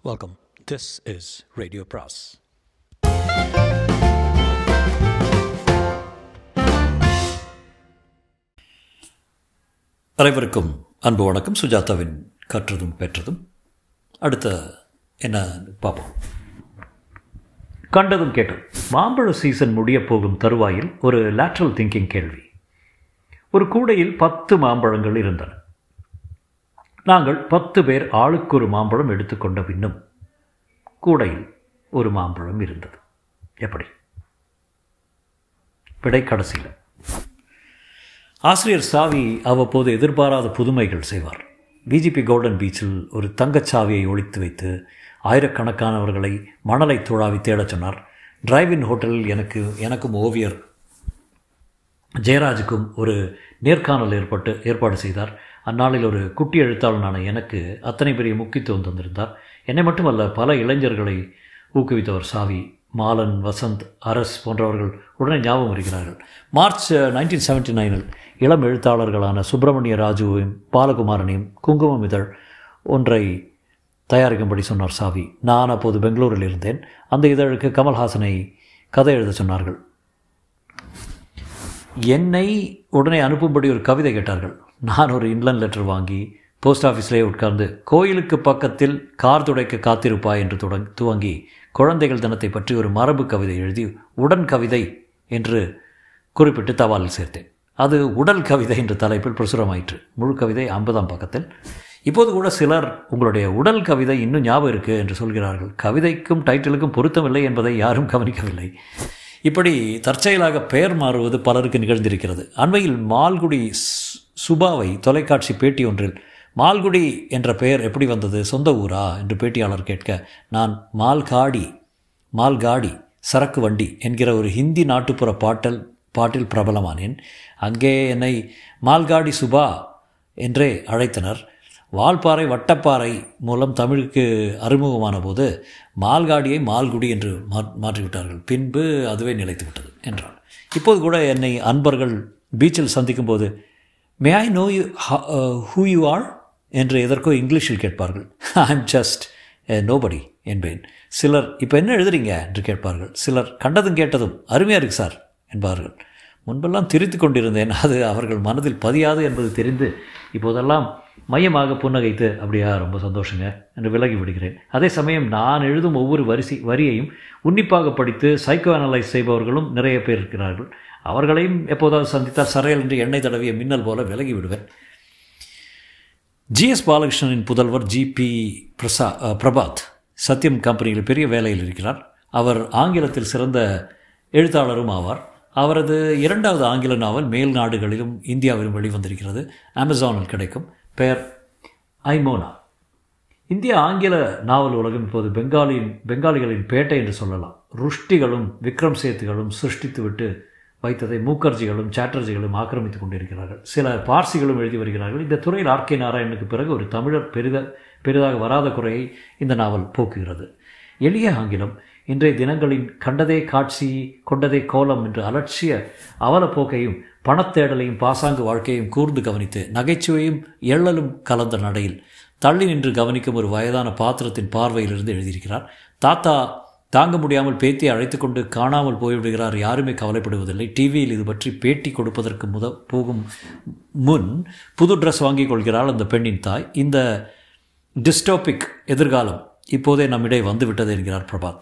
Welcome. This is RadioPras. அனைவருக்கும் அன்பு வணக்கம். சுஜாதாவின் கற்றதும் பெற்றதும். அடுத்த என்ன பார்ப்போம். கண்டதும் கேட்டதும். மாம்பழ சீசன் முடிய போகும் தருவாயில் ஒரு லேட்ரல் திங்கிங் கேள்வி. ஒரு கூடையில் 10 மாம்பழங்கள் இருந்தன. நாங்கள் 10 பேர் ஆளுக்கு ஒரு மாம்பழம் எடுத்துக்கொண்ட பின்னும் கூடையில் ஒரு மாம்பழம் இருந்தது. எப்படி? விடை கடைசியில். ஆசிரியர் சாவி அவ்வப்போது எதிர்பாராத புதுமைகள் செய்வார். பிஜிபி கோல்டன் பீச்சில் ஒரு தங்கச்சாவியை ஒளித்து வைத்து ஆயிரக்கணக்கானவர்களை மணலை துழாவி தேடச் சொன்னார். டிரைவின் ஹோட்டலில் எனக்கும் ஓவியர் ஜெயராஜுக்கும் ஒரு நேர்காணல் ஏற்பாடு செய்தார். அந்நாளில் ஒரு குட்டி எழுத்தாளனான எனக்கு அத்தனை பெரிய முக்கியத்துவம் தந்திருந்தார். என்னை மட்டுமல்ல, பல இளைஞர்களை ஊக்குவித்தவர் சாவி. மாலன், வசந்த், அரஸ் போன்றவர்கள் உடனே ஞாபகம் இருக்கிறார்கள். மார்ச் 1979 இளம் எழுத்தாளர்களான சுப்பிரமணிய ராஜுவையும் பாலகுமாரனையும் குங்குமம் இதழ் ஒன்றை தயாரிக்கும்படி சொன்னார் சாவி. நான் அப்போது பெங்களூரில் இருந்தேன். அந்த இதழுக்கு கமல்ஹாசனை கதை எழுத சொன்னார்கள். என்னை உடனே அனுப்பும்படி ஒரு கவிதை கேட்டார்கள். நான் ஒரு இன்லன் லெட்டர் வாங்கி போஸ்ட் ஆஃபீஸ்லேயே உட்கார்ந்து கோயிலுக்கு பக்கத்தில் கார் துடைக்க காத்திருப்பாய் என்று துவங்கி குழந்தைகள் தினத்தை பற்றி ஒரு மரபு கவிதை எழுதி உடன் கவிதை என்று குறிப்பிட்டு தபாலில் சேர்த்தேன். அது உடல் கவிதை என்ற தலைப்பில் பிரசுரமாயிற்று. முழு கவிதை 50ஆம் பக்கத்தில். இப்போது கூட சிலர் உங்களுடைய உடல் கவிதை இன்னும் ஞாபகம் இருக்குது என்று சொல்கிறார்கள். கவிதைக்கும் டைட்டிலுக்கும் பொருத்தமில்லை என்பதை யாரும் கவனிக்கவில்லை. இப்படி தற்செயலாக பெயர் மாறுவது பலருக்கு நிகழ்ந்திருக்கிறது. அண்மையில் மால்குடி சுபாவை தொலைக்காட்சி பேட்டி ஒன்றில் மால்குடி என்ற பெயர் எப்படி வந்தது, சொந்த ஊரா என்று பேட்டியாளர் கேட்க, நான் மால்காடி சரக்கு வண்டி என்கிற ஒரு ஹிந்தி நாட்டுப்புற பாட்டில் பிரபலமானேன். அங்கே என்னை மால்காடி சுபா என்றே அழைத்தனர். வால்பாறை வட்டப்பாறை மூலம் தமிழுக்கு அறிமுகமான போது மால்காடியை மால்குடி என்று மாற்றிவிட்டார்கள். பின்பு அதுவே நிலைத்து விட்டது என்றார். இப்போது கூட என்னை அன்பர்கள் பீச்சில் சந்திக்கும் போது may I know you who you are என்று எதற்கோ இங்கிலீஷில் கேட்பார்கள். ஐ எம் ஜஸ்ட் நோபடி என்பேன். சிலர் இப்போ என்ன எழுதுறீங்க என்று கேட்பார்கள். சிலர் கண்டதும் கேட்டதும் அருமையாக இருக்கு சார் என்பார்கள். முன்பெல்லாம் திரித்து கொண்டிருந்தேன். அது அவர்கள் மனதில் பதியாது என்பது தெரிந்து இப்போதெல்லாம் மையமாக புன்னகைத்து அப்படியா ரொம்ப சந்தோஷங்க என்று விலகி விடுகிறேன். அதே சமயம் நான் எழுதும் ஒவ்வொரு வரியையும் உன்னிப்பாக படித்து சைக்கோ அனலைஸ் செய்பவர்களும் நிறைய பேர் இருக்கிறார்கள். அவர்களையும் எப்போதாவது சந்தித்தால் சரையல் என்று எண்ணெய் தடவிய மின்னல் போல விலகி விடுவேன். ஜிஎஸ் பாலகிருஷ்ணனின் புதல்வர் ஜிபி பிரபாத் சத்யம் கம்பெனியில் பெரிய வேலையில் இருக்கிறார். அவர் ஆங்கிலத்தில் சிறந்த எழுத்தாளரும் ஆவார். அவரது 2வது ஆங்கில நாவல் மேல் நாடுகளிலும் இந்தியாவிலும் வெளிவந்திருக்கிறது. அமேசானில் கிடைக்கும். பெயர் ஐமோனா. இந்திய ஆங்கில நாவல் உலகம் இப்போது பெங்காலிகளின் பேட்டை என்று சொல்லலாம். ருஷ்டிகளும் விக்ரம் சேத்துகளும் சிருஷ்டித்துவிட்டு வைத்ததை மூக்கர்ஜிகளும் சாட்டர்ஜிகளும் ஆக்கிரமித்துக் கொண்டிருக்கிறார்கள். சில பார்சிகளும் எழுதி வருகிறார்கள். இந்த துறையில் ஆர்கே நாராயணனுக்கு பிறகு ஒரு தமிழர் பெரிதாக வராத குறையை இந்த நாவல் போக்குகிறது. எளிய ஆங்கிலம் இன்றைய தினங்களின் கண்டதே காட்சி கொண்டதே கோலம் என்று அலட்சிய அவலப்போக்கையும் பணத்தேடலையும் பாசாங்கு வாழ்க்கையையும் கூர்ந்து கவனித்து நகைச்சுவையும் எள்ளலும் கலந்த நடையில் தள்ளி நின்று கவனிக்கும் ஒரு வயதான பாத்திரத்தின் பார்வையிலிருந்து எழுதியிருக்கிறார். தாத்தா தாங்க முடியாமல் பேத்தியை அழைத்து கொண்டு காணாமல் போய்விடுகிறார். யாருமே கவலைப்படுவதில்லை. டிவியில் இது பற்றி பேட்டி கொடுப்பதற்கு போகும் முன் புது ட்ரெஸ் வாங்கிக் கொள்கிறாள் அந்த பெண்ணின் தாய். இந்த டிஸ்டோபிக் எதிர்காலம் இப்போதே நம்மிடையே வந்துவிட்டது என்கிறார் பிரபாத்.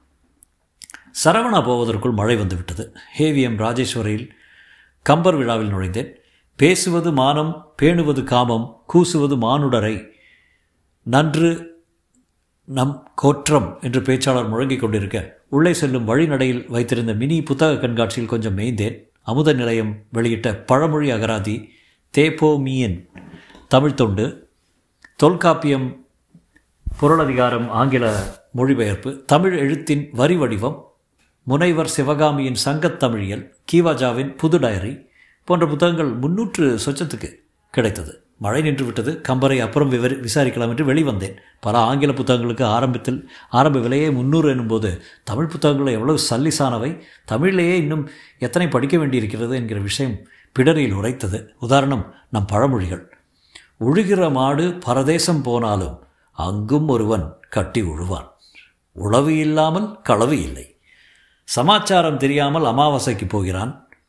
சரவணா போவதற்குள் மழை வந்துவிட்டது. ஹேவிஎம் ராஜேஸ்வரியில் கம்பர் விழாவில் நுழைந்தேன். பேசுவது மானம், பேணுவது காமம், கூசுவது மானுடரை, நன்று நம் கோற்றம் என்று பேச்சாளர் முழங்கிக் கொண்டிருக்க உள்ளே செல்லும் வழிநடையில் வைத்திருந்த மினி புத்தக கண்காட்சியில் கொஞ்சம் மேய்ந்தேன். அமுத நிலையம் வெளியிட்ட பழமொழி அகராதி, தேப்போமியன் தமிழ்த்தொண்டு, தொல்காப்பியம் பொருளதிகாரம் ஆங்கில மொழிபெயர்ப்பு, தமிழ் எழுத்தின் வரி வடிவம், முனைவர் சிவகாமியின் சங்கத்தமிழியல், கீவாஜாவின் புது டைரி போன்ற புத்தகங்கள் 300 சொச்சத்துக்கு கிடைத்தது. மழை நின்று விட்டது. கம்பரை அப்புறம் விசாரிக்கலாம் என்று வெளிவந்தேன். பல ஆங்கில புத்தகங்களுக்கு ஆரம்ப விலையே 300 எனும்போது தமிழ் புத்தகங்கள் எவ்வளவு சல்லிசானவை, தமிழிலேயே இன்னும் எத்தனை படிக்க வேண்டியிருக்கிறது என்கிற விஷயம் பிடரியில் உரைத்தது. உதாரணம், நம் பழமொழிகள். உழுகிற மாடு பரதேசம் போனாலும் அங்கும் ஒருவன் கட்டி உழுவான். உளவு இல்லாமல் களவு இல்லை. சமாச்சாரம் தெரியாமல் அமாவாசைக்கு போகிறான்.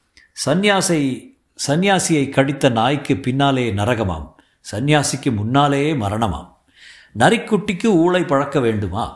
சந்நியாசியை கடித்த நாய்க்கு பின்னாலே நரகமாம், சந்நியாசிக்கு முன்னாலேயே மரணமாம். நரிக்குட்டிக்கு ஊளை பழக்க வேண்டுமா?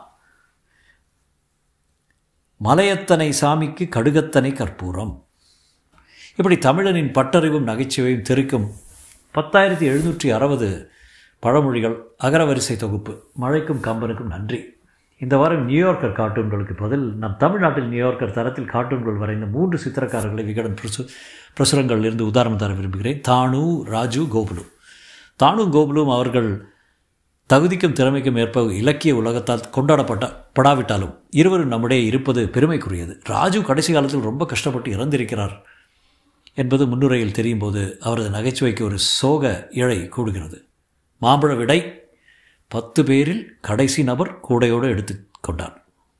மலையத்தனை சாமிக்கு கடுகத்தனை கற்பூரம். இப்படி தமிழனின் பட்டறிவும் நகைச்சுவையும் தெரிக்கும் 10,760 பழமொழிகள் அகரவரிசை தொகுப்பு. மழைக்கும் கம்பனுக்கும் நன்றி. இந்த வாரம் நியூயார்க்கர் கார்ட்டூன்களுக்கு பதில் நம் தமிழ்நாட்டில் நியூயார்க்கர் தரத்தில் கார்ட்டூன்கள் வரைந்த 3 சித்திரக்காரர்களை விகடன் பிரசுரங்களிலிருந்து உதாரணம் தர விரும்புகிறேன். தானு, ராஜு, கோபுலு. தானு கோபுலும் அவர்கள் தகுதிக்கும் திறமைக்கும் ஏற்ப இலக்கிய உலகத்தால் கொண்டாடப்படாவிட்டாலும் இருவரும் நம்முடைய இருப்பது பெருமைக்குரியது. ராஜு கடைசி காலத்தில் ரொம்ப கஷ்டப்பட்டு இறந்திருக்கிறார் என்பது முன்னுரையில் தெரியும் போது அவரது நகைச்சுவைக்கு ஒரு சோக இழை கூடுகிறது. மாம்பழ விடை 10 பேரில் கடைசி நபர் கூடையோடு எடுத்து கொண்டார்.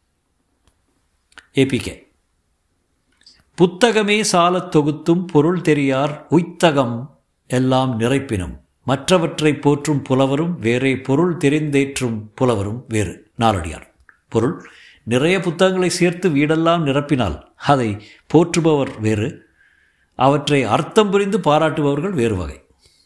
ஏபிகே. புத்தகமே சாலத் தொகுத்தும் பொருள் தெரியார் உய்த்தகம் எல்லாம் நிறைப்பினும் மற்றவற்றை போற்றும் புலவரும் வேறே பொருள் தெரிந்தேற்றும் புலவரும் வேறு. நாலடியார். பொருள்: நிறைய புத்தகங்களை சேர்த்து வீடெல்லாம் நிரப்பினால் அதை போற்றுபவர் வேறு, அவற்றை அர்த்தம் புரிந்து பாராட்டுபவர்கள் வேறு வகை.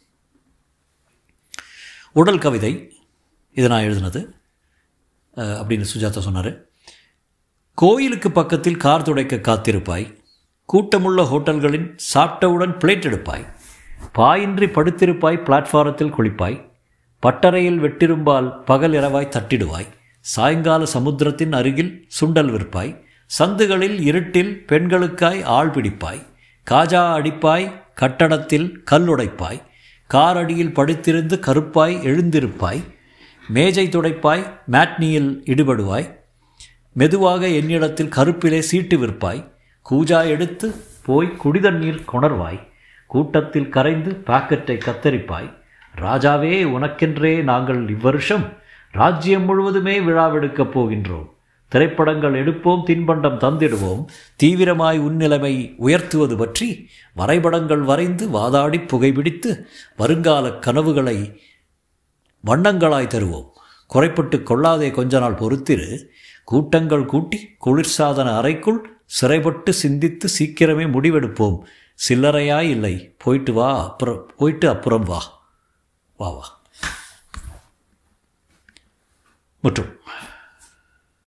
உடல் கவிதை. இது நான் எழுதினது அப்படின்னு சுஜாதா சொன்னார். கோயிலுக்கு பக்கத்தில் கார் துடைக்க காத்திருப்பாய், கூட்டமுள்ள ஹோட்டல்களின் சாப்பிட்டவுடன் பிளேட் எடுப்பாய், பாயின்றி படுத்திருப்பாய், பிளாட்ஃபாரத்தில் குளிப்பாய், பட்டறையில் வெட்டிரும்பால் பகல் இரவாய் தட்டிடுவாய், சாயங்கால சமுத்திரத்தின் அருகில் சுண்டல் விற்பாய், சந்துகளில் இருட்டில் பெண்களுக்காய் ஆள் பிடிப்பாய், காஜா அடிப்பாய், கட்டடத்தில் கல்லுடைப்பாய், கார் அடியில் படுத்திருந்து கருப்பாய் எழுந்திருப்பாய், மேஜை துடைப்பாய், மேட்னியில் ஈடுபடுவாய், மெதுவாக என்னிடத்தில் கருப்பிலே சீட்டு விற்பாய், கூஜா எடுத்து போய் குடிதண்ணீர் கொணர்வாய், கூட்டத்தில் கரைந்து பாக்கெட்டை கத்தரிப்பாய், ராஜாவே உனக்கென்றே நாங்கள் இவ்வருஷம் ராஜ்யம் முழுவதுமே விழாவெடுக்கப் போகின்றோம், திரைப்படங்கள் எடுப்போம், தின்பண்டம் தந்திடுவோம், தீவிரமாய் உன்னிலைமை உயர்த்துவது பற்றி வரைபடங்கள் வரைந்து வாதாடி புகைப்பிடித்து வருங்கால கனவுகளை வண்ணங்களாய் தருவோம், குறைப்பட்டு கொள்ளாதே கொஞ்ச நாள் பொறுத்திரு, கூட்டங்கள் கூட்டி குளிர்சாதன அறைக்குள் சிறைப்பட்டு சிந்தித்து சீக்கிரமே முடிவெடுப்போம், சில்லறையாய் இல்லை, போயிட்டு அப்புறம் வா வா வா. மற்றும்